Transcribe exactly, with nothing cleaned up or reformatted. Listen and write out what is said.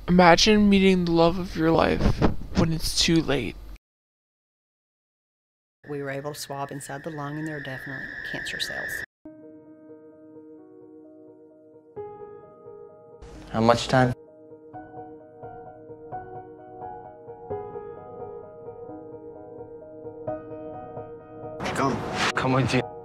Imagine meeting the love of your life when it's too late. We were able to swab inside the lung, and there are definitely cancer cells. How much time? Come. Come with you.